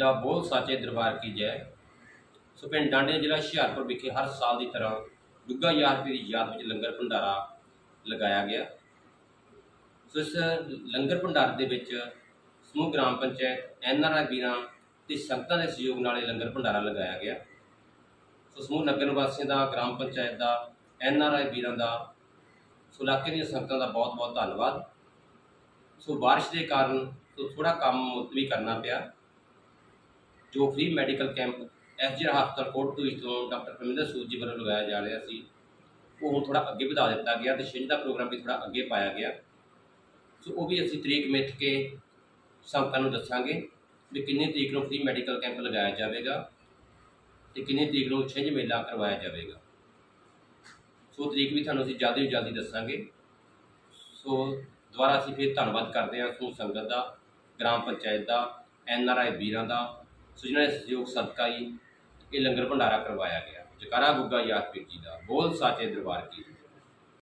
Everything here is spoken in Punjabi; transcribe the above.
ਦਾ ਬੋਲ ਸਾਚੇ ਦਰਬਾਰ ਕੀ ਜੈ। ਸੋ ਪਿੰਡ ਡਾਂਡੇ ਜ਼ਿਲ੍ਹਾ ਹੁਸ਼ਿਆਰਪੁਰ ਵਿਖੇ ਹਰ ਸਾਲ ਦੀ ਤਰ੍ਹਾਂ ਗੁੱਗਾ ਯਾਰ ਪੀਰ ਦੀ ਯਾਦ ਵਿੱਚ ਲੰਗਰ ਭੰਡਾਰਾ ਲਗਾਇਆ ਗਿਆ। ਸੋ ਇਸ ਲੰਗਰ ਭੰਡਾਰੇ ਦੇ ਵਿੱਚ ਸਮੂਹ ਗ੍ਰਾਮ ਪੰਚਾਇਤ, NRI ਵੀਰਾਂ ਅਤੇ ਸੰਗਤਾਂ ਦੇ ਸਹਿਯੋਗ ਨਾਲ ਇਹ ਲੰਗਰ ਭੰਡਾਰਾ ਲਗਾਇਆ ਗਿਆ। ਸੋ ਸਮੂਹ ਨਗਰ ਨਿਵਾਸੀਆਂ ਦਾ, ਗ੍ਰਾਮ ਪੰਚਾਇਤ ਦਾ, NRI ਵੀਰਾਂ ਦਾ, ਸੋ ਇਲਾਕੇ ਦੀਆਂ ਸੰਗਤਾਂ ਦਾ ਬਹੁਤ ਬਹੁਤ ਧੰਨਵਾਦ। ਸੋ ਬਾਰਿਸ਼ ਦੇ ਕਾਰਨ ਥੋੜ੍ਹਾ ਕੰਮ ਮੁਲਤਵੀ ਕਰਨਾ ਪਿਆ। ਜੋ ਫ੍ਰੀ ਮੈਡੀਕਲ ਕੈਂਪ SGR ਹਸਪਤਾਲ ਕੋਟਭਲੂਈ ਤੋਂ ਡਾਕਟਰ ਪਰਮਿੰਦਰ ਸੂਦ ਜੀ ਵੱਲੋਂ ਲਗਾਇਆ ਜਾ ਰਿਹਾ ਸੀ, ਉਹ ਹੁਣ ਥੋੜ੍ਹਾ ਅੱਗੇ ਵਧਾ ਦਿੱਤਾ ਗਿਆ ਅਤੇ ਛਿੰਝ ਦਾ ਪ੍ਰੋਗਰਾਮ ਵੀ ਥੋੜ੍ਹਾ ਅੱਗੇ ਪਾਇਆ ਗਿਆ। ਸੋ ਉਹ ਵੀ ਅਸੀਂ ਤਰੀਕ ਮਿੱਥ ਕੇ ਸੰਗਤਾਂ ਨੂੰ ਦੱਸਾਂਗੇ ਵੀ ਕਿੰਨੀ ਤਰੀਕ ਨੂੰ ਫ੍ਰੀ ਮੈਡੀਕਲ ਕੈਂਪ ਲਗਾਇਆ ਜਾਵੇਗਾ ਅਤੇ ਕਿੰਨੀ ਤਰੀਕ ਨੂੰ ਛਿੰਝ ਮੇਲਾ ਕਰਵਾਇਆ ਜਾਵੇਗਾ। ਸੋ ਤਰੀਕ ਵੀ ਤੁਹਾਨੂੰ ਅਸੀਂ ਜਲਦੀ ਤੋਂ ਜਲਦੀ ਦੱਸਾਂਗੇ। ਸੋ ਦੁਬਾਰਾ ਅਸੀਂ ਫਿਰ ਧੰਨਵਾਦ ਕਰਦੇ ਹਾਂ ਸਮੂਹ ਸੰਗਤ ਦਾ, ਗ੍ਰਾਮ ਪੰਚਾਇਤ ਦਾ, NRI ਵੀਰਾਂ ਦਾ, ਸੋ ਜਿਨ੍ਹਾਂ ਦੇ ਸਹਿਯੋਗ ਸਦਕਾ ਹੀ ਇਹ ਲੰਗਰ ਭੰਡਾਰਾ ਕਰਵਾਇਆ ਗਿਆ। ਜੈਕਾਰਾ ਗੁੱਗਾ ਯਾਰ ਪੀਰ ਜੀ ਦਾ, ਬੋਲ ਸਾਚੇ ਦਰਬਾਰ ਕੀ।